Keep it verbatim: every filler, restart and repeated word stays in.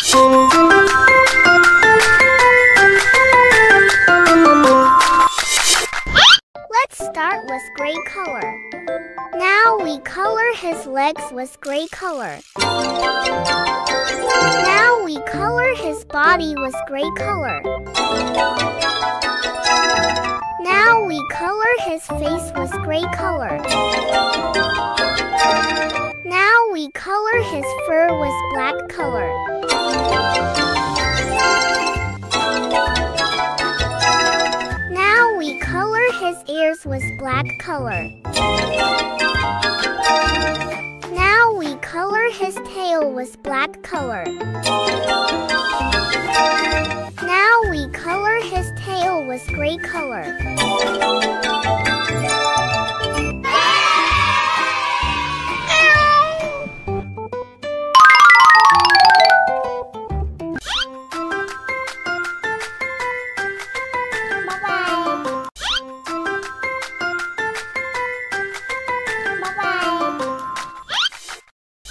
Let's start with gray color. Now we color his legs with gray color. Now we color his body with gray color. Now we color his face with gray color. Now we color his fur with black color. Now we color his ears with black color. Now we color his tail with black color. Now we color his tail with gray color.